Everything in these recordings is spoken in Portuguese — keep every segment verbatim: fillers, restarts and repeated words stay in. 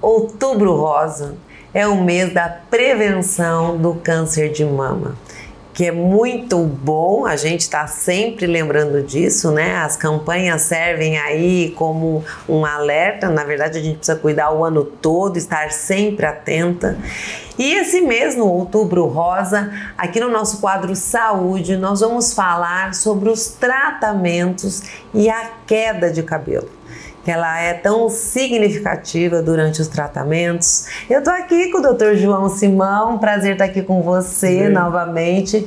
Outubro Rosa é o mês da prevenção do câncer de mama, que é muito bom, a gente está sempre lembrando disso, né? As campanhas servem aí como um alerta, na verdade a gente precisa cuidar o ano todo, estar sempre atenta. E esse mês, no Outubro Rosa, aqui no nosso quadro Saúde, nós vamos falar sobre os tratamentos e a queda de cabelo, que ela é tão significativa durante os tratamentos. Eu tô aqui com o doutor João Simão, prazer estar aqui com você Sim. novamente.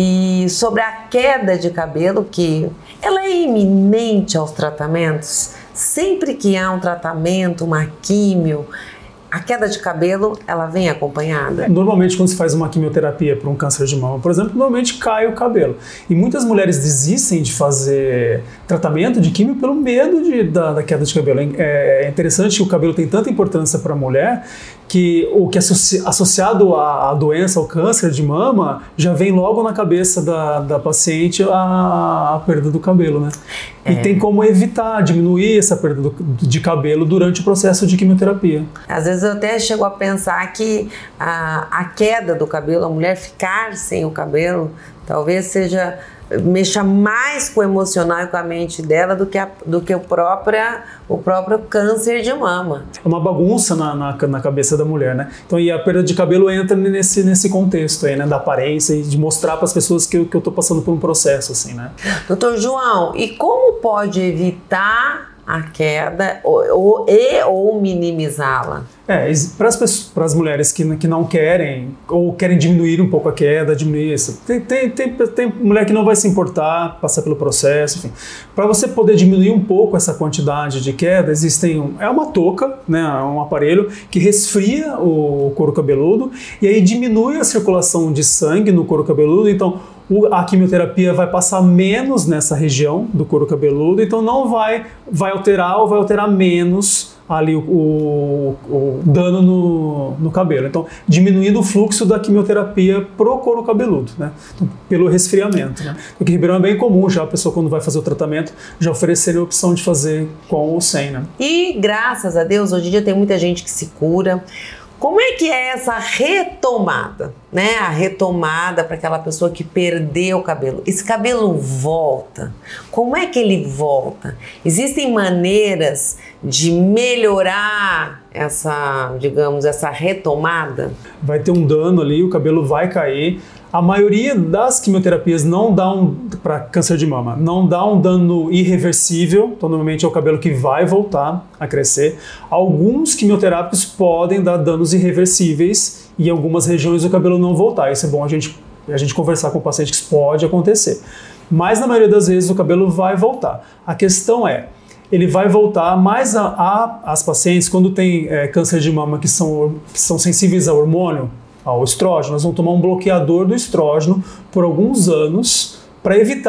E sobre a queda de cabelo, que ela é iminente aos tratamentos. Sempre que há um tratamento, uma químio, a queda de cabelo, ela vem acompanhada? Normalmente, quando se faz uma quimioterapia para um câncer de mama, por exemplo, normalmente cai o cabelo. E muitas mulheres desistem de fazer tratamento de quimio pelo medo de, da, da queda de cabelo. É interessante que o cabelo tem tanta importância para a mulher que o que é associado à, à doença, ao câncer de mama, já vem logo na cabeça da, da paciente a, a perda do cabelo, né? É. E tem como evitar, diminuir essa perda do, de cabelo durante o processo de quimioterapia. Às vezes eu até chego a pensar que a, a queda do cabelo, a mulher ficar sem o cabelo, talvez seja mexa mais com o emocional e com a mente dela do que, a, do que o, própria, o próprio câncer de mama. É uma bagunça na, na, na cabeça da mulher, né? Então, e a perda de cabelo entra nesse, nesse contexto aí, né? Da aparência e de mostrar para as pessoas que eu, que eu tô passando por um processo, assim, né? Doutor João, e como pode evitar a queda ou, ou, e ou minimizá-la? É, para as mulheres que, que não querem ou querem diminuir um pouco a queda, diminuir isso. Tem, tem, tem, tem mulher que não vai se importar, passar pelo processo, enfim. Para você poder diminuir um pouco essa quantidade de queda, existem um, é uma touca, né, um aparelho que resfria o couro cabeludo e aí diminui a circulação de sangue no couro cabeludo, então a quimioterapia vai passar menos nessa região do couro cabeludo, então não vai, vai alterar ou vai alterar menos ali o, o, o dano no, no cabelo. Então, diminuindo o fluxo da quimioterapia pro couro cabeludo, né? Então, pelo resfriamento, né? Porque em Ribeirão é bem comum já a pessoa, quando vai fazer o tratamento, já oferecer a opção de fazer com ou sem, né? E graças a Deus, hoje em dia tem muita gente que se cura. Como é que é essa retomada, né? A retomada para aquela pessoa que perdeu o cabelo. Esse cabelo volta. Como é que ele volta? Existem maneiras de melhorar essa, digamos, essa retomada? Vai ter um dano ali, o cabelo vai cair. A maioria das quimioterapias não dá um, para câncer de mama, não dá um dano irreversível, então normalmente é o cabelo que vai voltar a crescer. Alguns quimioterápicos podem dar danos irreversíveis e em algumas regiões o cabelo não voltar. Isso é bom a gente, a gente conversar com o paciente, que isso pode acontecer. Mas na maioria das vezes o cabelo vai voltar. A questão é, ele vai voltar, mas a, a, as pacientes, quando tem é, câncer de mama que são, que são sensíveis ao hormônio, ao estrógeno, nós vamos tomar um bloqueador do estrógeno por alguns anos para evitar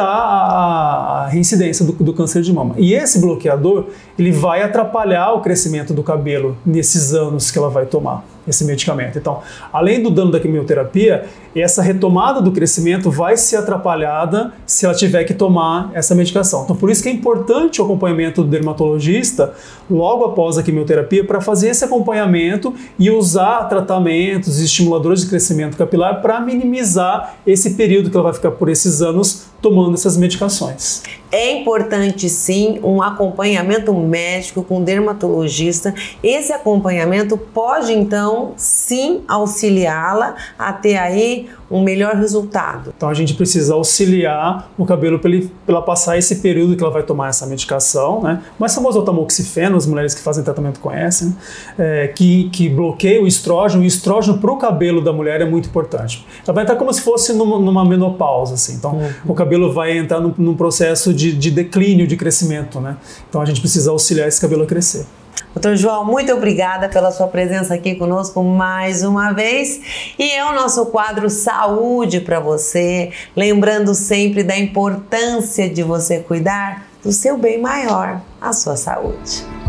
a, a reincidência do, do câncer de mama. E esse bloqueador, ele vai atrapalhar o crescimento do cabelo nesses anos que ela vai tomar esse medicamento. Então, além do dano da quimioterapia, essa retomada do crescimento vai ser atrapalhada se ela tiver que tomar essa medicação. Então, por isso que é importante o acompanhamento do dermatologista logo após a quimioterapia para fazer esse acompanhamento e usar tratamentos e estimuladores de crescimento capilar para minimizar esse período que ela vai ficar por esses anos tomando essas medicações. É importante sim um acompanhamento médico com dermatologista. Esse acompanhamento pode então sim auxiliá-la a ter aí um melhor resultado. Então a gente precisa auxiliar o cabelo para ela passar esse período que ela vai tomar essa medicação, né? O mais famoso é o tamoxifeno, as mulheres que fazem tratamento conhecem, né? é, que, que bloqueia o estrógeno. E o estrógeno para o cabelo da mulher é muito importante. Ela vai entrar como se fosse numa, numa menopausa, assim. Então uhum. o cabelo vai entrar num, num processo de, de declínio, de crescimento, né? Então a gente precisa auxiliar esse cabelo a crescer. doutor João, muito obrigada pela sua presença aqui conosco mais uma vez. E é o nosso quadro Saúde para você, lembrando sempre da importância de você cuidar do seu bem maior, a sua saúde.